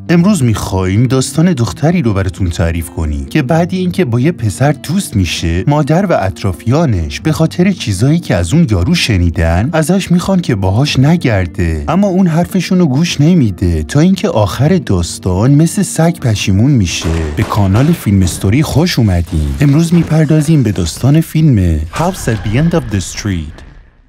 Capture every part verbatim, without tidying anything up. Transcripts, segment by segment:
امروز میخوایم داستان دختری رو براتون تعریف کنیم که بعد اینکه با یه پسر دوست میشه، مادر و اطرافیانش به خاطر چیزایی که از اون یارو شنیدن ازش میخوان که باهاش نگرده، اما اون حرفشون رو گوش نمیده تا اینکه آخر داستان مثل سگ پشیمون میشه. به کانال فیلم استوری خوش اومدین. امروز میپردازیم به داستان فیلم House at the End of the Street.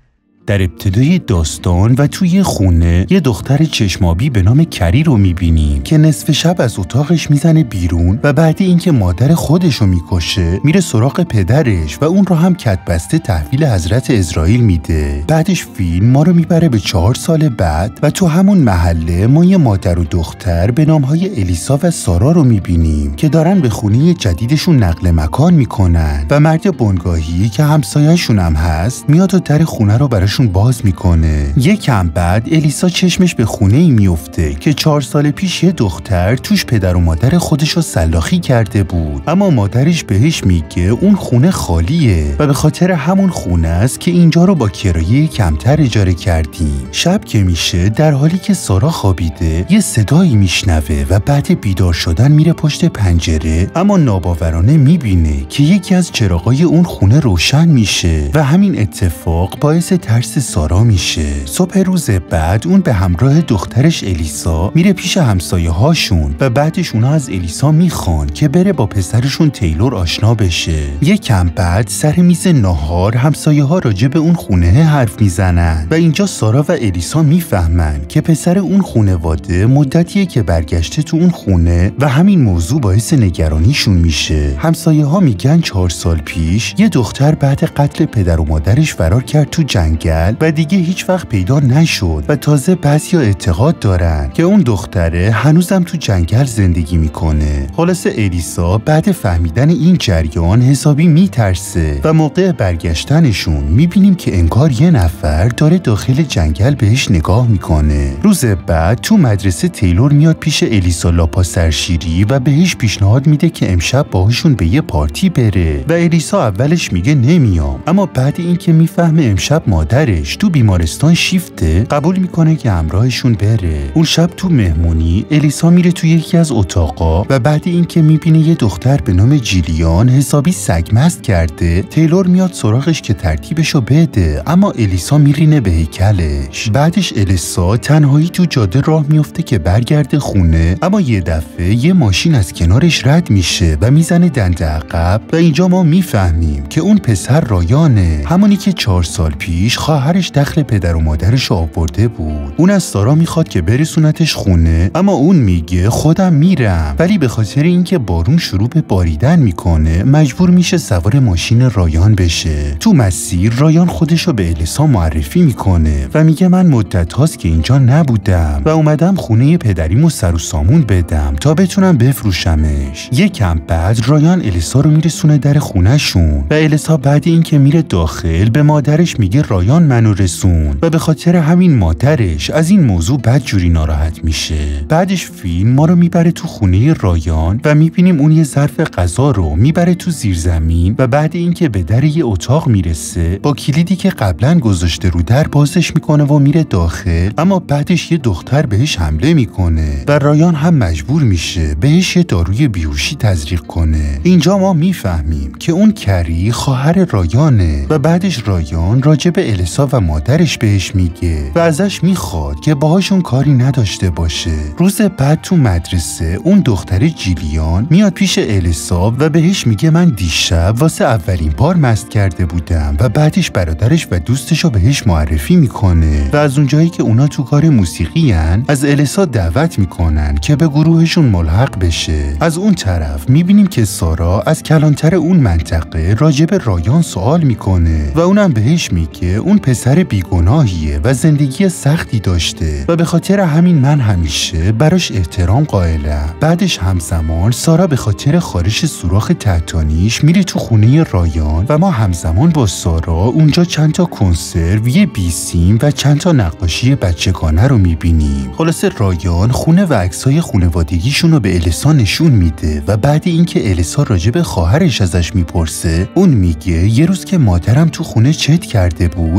در ابتدای داستان و توی خونه یه دختر چشمابی به نام کری رو میبینیم که نصف شب از اتاقش میزنه بیرون و بعد اینکه مادر خودش رو میکشه میره سراغ پدرش و اون رو هم کدبسته تحویل حضرت اسرائیل میده. بعدش فیلم ما رو میبره به چهار سال بعد و تو همون محله ما یه مادر و دختر به نامهای الیسا و سارا رو میبینیم که دارن به خونه جدیدشون نقل مکان میکنن و مرد بنگاهی که همسایه‌شون هم هست میاد و در خونه رو براش باز میکنه. یکم بعد الیسا چشمش به خونه ای میفته که چهار سال پیش یه دختر توش پدر و مادر خودش رو سلاخی کرده بود، اما مادرش بهش میگه اون خونه خالیه و به خاطر همون خونه است که اینجا رو با کرایه کمتر اجاره کردیم. شب که میشه در حالی که سارا خوابیده یه صدایی میشنوه و بعد بیدار شدن میره پشت پنجره، اما ناباورانه میبینه که یکی از چراغای اون خونه روشن میشه و همین اتفاق باعث ترس سارا میشه. صبح روز بعد اون به همراه دخترش الیسا میره پیش همسایه هاشون و بعدش اونا از الیسا میخوان که بره با پسرشون تیلور آشنا بشه. یکم بعد سر میز ناهار همسایه ها راجع به اون خونه حرف میزنن و اینجا سارا و الیسا میفهمن که پسر اون خونواده مدتیه که برگشته تو اون خونه و همین موضوع باعث نگرانیشون میشه. همسایه ها میگن چهار سال پیش یه دختر بعد قتل پدر و مادرش فرار کرد تو جنگل و دیگه هیچ وقت پیدا نشد و تازه بعضیا اعتقاد دارن که اون دختره هنوزم تو جنگل زندگی میکنه. خلاصه الیسا بعد فهمیدن این جریان حسابی میترسه و موقع برگشتنشون میبینیم که انگار یه نفر داره داخل جنگل بهش نگاه میکنه. روز بعد تو مدرسه تیلور میاد پیش الیسا لاپا سرشیری و بهش پیشنهاد میده که امشب باهاشون به یه پارتی بره و الیسا اولش میگه نمیام، اما بعد اینکه میفهمه امشب مادرش تو بیمارستان شیفته قبول میکنه که همراهشون بره. اون شب تو مهمونی الیسا میره تو یکی از اتاقا و بعد اینکه میبینه یه دختر به نام جیلیان حسابی سگمست کرده، تیلور میاد سراغش که ترتیبشو بده، اما الیسا میرینه به هیکلش. بعدش الیسا تنهایی تو جاده راه میفته که برگرده خونه، اما یه دفعه یه ماشین از کنارش رد میشه و میزنه دنده عقب و اینجا ما میفهمیم که اون پسر رایانه، همونی که چهار سال پیش خواهرش دخل پدر و مادرش آورده بود. اون از سارا میخواد که برسونتش خونه، اما اون میگه خودم میرم، ولی به خاطر اینکه بارون شروع به باریدن میکنه مجبور میشه سوار ماشین رایان بشه. تو مسیر رایان خودشو به الیسا معرفی میکنه و میگه من مدت هاست که اینجا نبودم و اومدم خونه پدریمو سر و سامون بدم تا بتونم بفروشمش. یکم بعد رایان الیسا رو میرسونه در خونهشون و الیسا بعد اینکه میره داخل به مادرش میگه رایان منو رسون و به خاطر همین مادرش از این موضوع بدجوری ناراحت میشه. بعدش فیلم ما رو میبره تو خونه رایان و میبینیم اون یه ظرف غذا رو میبره تو زیرزمین و بعد اینکه به در یه اتاق میرسه با کلیدی که قبلا گذاشته رو در بازش میکنه و میره داخل، اما بعدش یه دختر بهش حمله میکنه و رایان هم مجبور میشه بهش یه داروی بیهوشی تزریق کنه. اینجا ما میفهمیم که اون کری خواهر رایانه و بعدش رایان راجع به الیسا و مادرش بهش میگه و ازش میخواد که باهاشون کاری نداشته باشه. روز بعد تو مدرسه اون دختر جیلیان میاد پیش الیسا و بهش میگه من دیشب واسه اولین بار مست کرده بودم و بعدش برادرش و دوستشو بهش معرفی میکنه و از اونجایی که اونا تو کار موسیقی هن از الیسا دعوت میکنن که به گروهشون ملحق بشه. از اون طرف میبینیم که سارا از کلانتر اون منطقه راجع به رایان سوال میکنه و اونم بهش میگه اون پسر بیگناهیه و زندگی سختی داشته و به خاطر همین من همیشه براش احترام قائلم. بعدش همزمان سارا به خاطر خارش سوراخ تحتانیش میره تو خونه رایان و ما همزمان با سارا اونجا چند تا کنسرو، یه بیسیم و چند تا نقاشی بچگانه رو میبینیم. خلاصه رایان خونه و عکسای خانوادگیشون رو به الیسا نشون میده و بعد اینکه الیسا راجع به خواهرش ازش میپرسه اون میگه یه روز که مادرم تو خونه چت کرده بود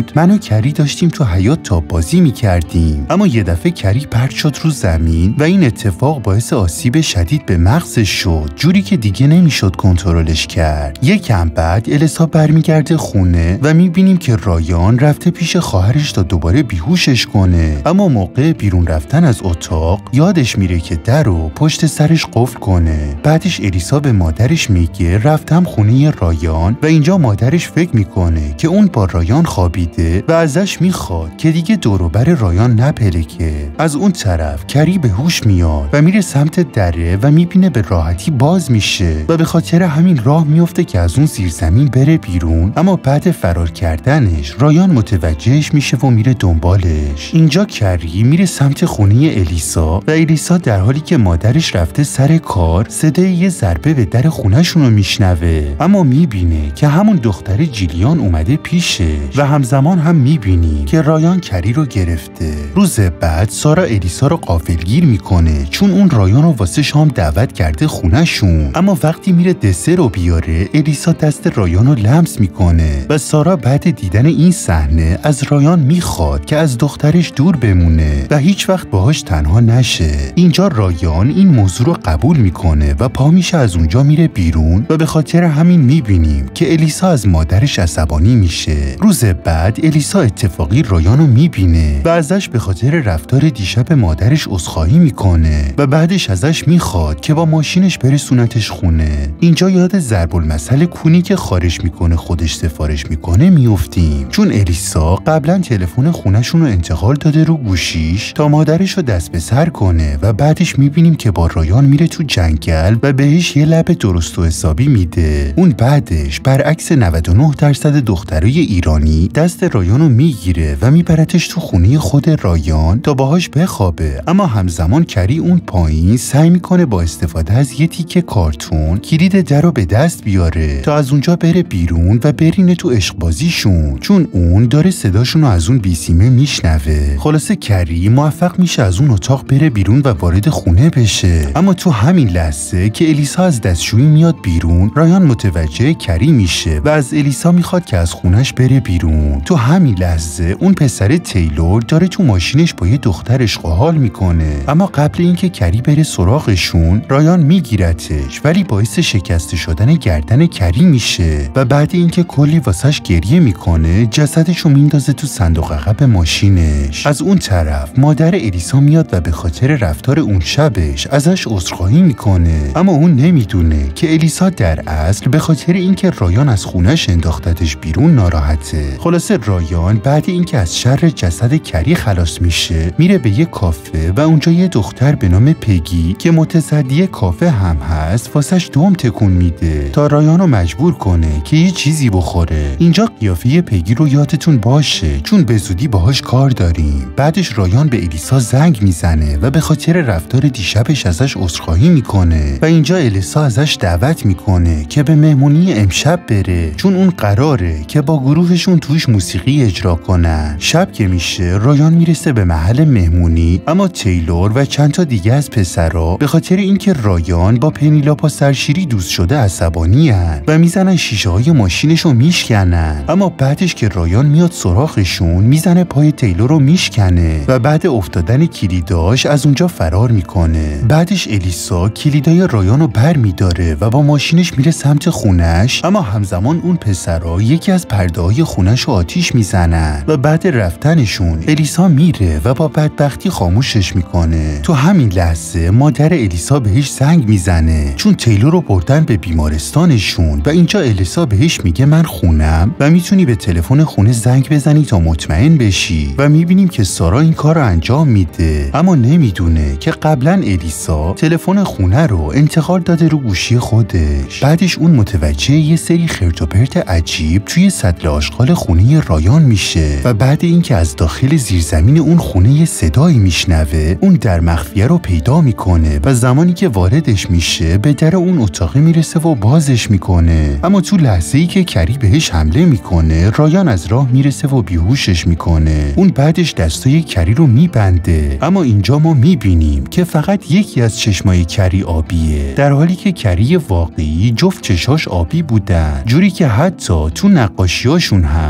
بود من و کری داشتیم تو حیاط تاب بازی میکردیم، اما یه دفعه کری پرت شد رو زمین و این اتفاق باعث آسیب شدید به مغزش شد، جوری که دیگه نمیشد کنترلش کرد. یکم بعد الیسا برمیگرده خونه و میبینیم که رایان رفته پیش خواهرش تا دوباره بیهوشش کنه، اما موقع بیرون رفتن از اتاق یادش میره که در رو پشت سرش قفل کنه. بعدش الیسا به مادرش میگه رفتم خونه رایان و اینجا مادرش فکر میکنه که اون با رایان خوابیده و ازش میخواد که دیگه دور و بر رایان نپلکه. از اون طرف کری به هوش میاد و میره سمت دره و میبینه به راحتی باز میشه و به خاطر همین راه میفته که از اون زیرزمین بره بیرون، اما بعد فرار کردنش رایان متوجهش میشه و میره دنبالش. اینجا کری میره سمت خونه الیسا و الیسا در حالی که مادرش رفته سر کار صدای یه ضربه به در خونه‌شون رو میشنوه، اما میبینه که همون دختر جیلیان اومده پیشه و همزمان هم میبینی که رایان کری رو گرفته. روز بعد سارا الیسا رو غافلگیر میکنه چون اون رایان رو واسه شام دعوت کرده خونه‌شون، اما وقتی میره دسر رو بیاره الیسا دست رایان رو لمس میکنه و سارا بعد دیدن این صحنه از رایان میخواد که از دخترش دور بمونه و هیچ وقت باهاش تنها نشه. اینجا رایان این موضوع رو قبول میکنه و پا میشه از اونجا میره بیرون و به خاطر همین میبینیم که الیسا از مادرش عصبانی میشه. روز بعد الیسا اتفاقی رایان رو میبینه و ازش به خاطر رفتار دیشب مادرش عذرخواهی میکنه و بعدش ازش میخواد که با ماشینش برسونتش خونه. اینجا یاد ضرب المثل کونی که خارج میکنه خودش سفارش میکنه میافتیم، چون الیسا قبلا تلفن خونه‌شون رو انتقال داده رو گوشیش تا مادرش رو دست به سر کنه و بعدش میبینیم که با رایان میره تو جنگل و بهش یه لب درست و حسابی میده. اون بعدش برعکس نود و نه درصد دخترای ایرانی دست رایان رو میگیره و میبرتش تو خونه خود رایان تا باهاش بخوابه، اما همزمان کری اون پایین سعی میکنه با استفاده از یه تیکه کارتون کلید در رو به دست بیاره تا از اونجا بره بیرون و برینه تو عشق بازیشون، چون اون داره صداشون رو از اون بیسیمه میشنوه. خلاصه کری موفق میشه از اون اتاق بره بیرون و وارد خونه بشه، اما تو همین لحظه که الیسا از دستشویی میاد بیرون رایان متوجه کری میشه و از الیسا میخواد که از خونش بره بیرون. تو همین لحظه اون پسر تیلور داره تو ماشینش با یه دخترش قحال میکنه، اما قبل اینکه کری بره سراغشون رایان میگیرتش ولی باعث شکسته شدن گردن کری میشه و بعد اینکه کلی واسش گریه میکنه جسدشو میندازه تو صندوق عقب ماشینش. از اون طرف مادر الیسا میاد و به خاطر رفتار اون شبش ازش عذرخواهی میکنه، اما اون نمیدونه که الیسا در اصل به خاطر اینکه رایان از خونش انداختتش بیرون ناراحته. خلاصه رایان بعد اینکه از شر جسد کری خلاص میشه میره به یه کافه و اونجا یه دختر به نام پگی که متصدی کافه هم هست واسش دم تکون میده تا رایان رو مجبور کنه که یه چیزی بخوره. اینجا قیافه پگی رو یادتون باشه چون به زودی باهاش کار داریم. بعدش رایان به الیسا زنگ میزنه و به خاطر رفتار دیشبش ازش عذرخواهی میکنه و اینجا الیسا ازش دعوت میکنه که به مهمونی امشب بره چون اون قراره که با گروهشون توش موسیقی اجرا کنن. شب که میشه رایان میرسه به محل مهمونی، اما تیلور و چند تا دیگه از پسرا به خاطر اینکه رایان با پنیلاپا سرشیری دوست شده عصبانی هن و میزنن شیشه های ماشینشو میشکنن، اما بعدش که رایان میاد سراغشون میزنه پای تیلور رو میشکنه و بعد افتادن کلیداش از اونجا فرار میکنه. بعدش الیسا کلیدای رایان رو بر میداره و با ماشینش میره سمت خونش، اما همزمان اون پسرا یکی از پرده های خونش رو آتیش میزنن و بعد رفتنشون الیسا میره و با بدبختی خاموشش میکنه. تو همین لحظه مادر الیسا بهش زنگ میزنه چون تیلور رو بردن به بیمارستانشون و اینجا الیسا بهش میگه من خونم و میتونی به تلفن خونه زنگ بزنی تا مطمئن بشی و میبینیم که سارا این کار رو انجام میده، اما نمیدونه که قبلا الیسا تلفن خونه رو انتقال داده رو گوشی خودش. بعدش اون متوجه یه سری خرت و پرت عجیب توی سطل آشغال خونه رایان میشه و بعد اینکه از داخل زیرزمین اون خونه یه صدایی میشنوه اون در مخفیه رو پیدا میکنه و زمانی که واردش میشه به در اون اتاقی میرسه و بازش میکنه، اما تو لحظه ای که کری بهش حمله میکنه رایان از راه میرسه و بیهوشش میکنه. اون بعدش دستای کری رو میبنده، اما اینجا ما میبینیم که فقط یکی از چشمای کری آبیه، در حالی که کری واقعی جفت چشاش آبی بودن، جوری که حتی تو نقاشیاشون هم چشمای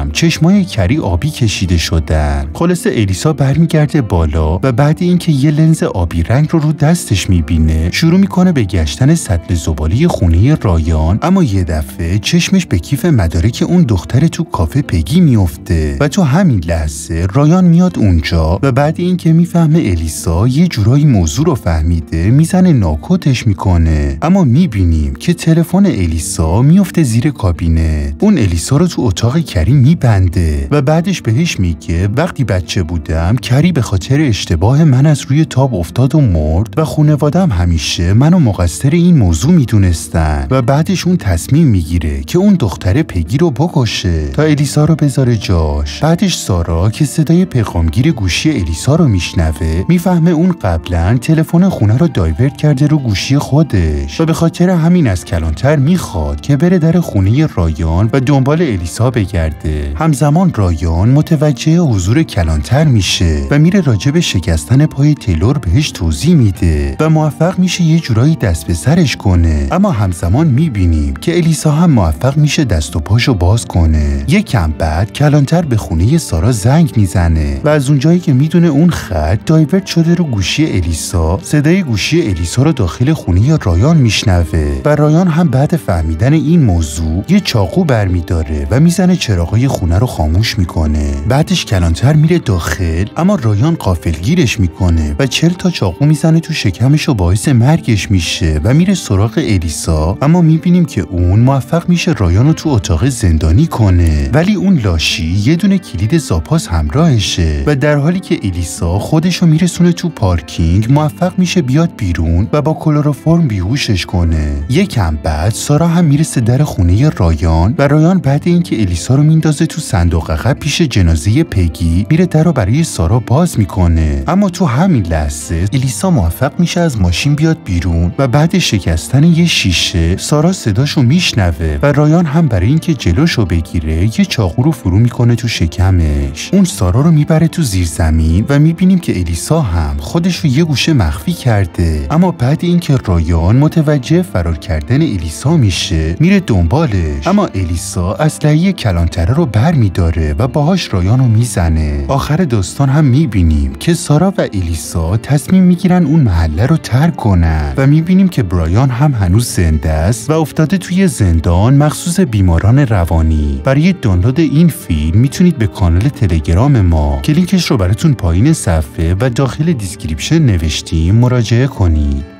چشمای کری آبی کشیده شدن. خلاصه الیسا برمیگرده بالا و بعد اینکه یه لنز آبی رنگ رو رو دستش میبینه شروع میکنه به گشتن سطل زباله خونه رایان، اما یه دفعه چشمش به کیف مدارک اون دختر تو کافه پگی میفته و تو همین لحظه رایان میاد اونجا و بعد اینکه میفهمه الیسا یه جورایی موضوع رو فهمیده میزنه ناکوتش میکنه، اما میبینیم که تلفن الیسا میفته زیر کابینت. اون الیسا رو تو اتاق کری میبنده و بعدش بهش میگه وقتی بچه بودم کری به خاطر اشتباه من از روی تاب افتاد و مرد و خانواده‌ام همیشه منو مقصر این موضوع میدونستن و بعدش اون تصمیم میگیره که اون دختر پگی رو بکشه تا الیسا رو بذاره جاش. بعدش سارا که صدای پیغامگیر گوشی الیسا رو میشنوه میفهمه اون قبلا تلفن خونه رو دایورت کرده رو گوشی خودش و به خاطر همین از کلانتر میخواد که بره در خونه رایان و دنبال الیسا بگرده. همزمان رایان متوجه حضور کلانتر میشه و میره راجع به شکستن پای تیلور بهش توضیح میده و موفق میشه یه جورایی دست به سرش کنه، اما همزمان میبینیم که الیسا هم موفق میشه دست و پاشو باز کنه. یکم بعد کلانتر به خونه سارا زنگ میزنه و از اونجایی که میدونه اون خط دایورت شده رو گوشی الیسا، صدای گوشی الیسا رو داخل خونه رایان میشنوه و رایان هم بعد فهمیدن این موضوع یه چاقو برمیداره و میزنه چراغای خونه رو خاموش میکنه. بعدش کلانتر میره داخل، اما رایان غافلگیرش میکنه و چل تا چاقو میزنه تو شکمش و باعث مرگش میشه و میره سراغ الیسا، اما میبینیم که اون موفق میشه رایان رو تو اتاق زندانی کنه، ولی اون لاشی یه دونه کلید زاپاس همراهشه و در حالی که الیسا خودشو میرسونه تو پارکینگ موفق میشه بیاد بیرون و با کلروفرم بیهوشش کنه. یکم بعد سارا هم میرسه در خونه رایان و رایان بعد اینکه الیسا رو میندازه تو صندوق عقب پیش جنازه پگی میره در رو برای سارا باز میکنه، اما تو همین لحظه الیسا موفق میشه از ماشین بیاد بیرون و بعد شکستن یه شیشه سارا صداشو میشنوه و رایان هم برای اینکه جلوشو بگیره یه چاقو رو فرو میکنه تو شکمش. اون سارا رو میبره تو زیر زمین و میبینیم که الیسا هم خودش رو یه گوشه مخفی کرده، اما بعد اینکه رایان متوجه فرار کردن الیسا میشه میره دنبالش، اما الیسا اسلحه کلانتره رو بر میداره و باهاش رایان رو میزنه. آخر داستان هم میبینیم که سارا و الیسا تصمیم میگیرن اون محله رو ترک کنن و میبینیم که برایان هم هنوز زنده است و افتاده توی زندان مخصوص بیماران روانی. برای دانلود این فیلم میتونید به کانال تلگرام ما که لینکش رو براتون پایین صفحه و داخل دیسکریپشن نوشتیم مراجعه کنید.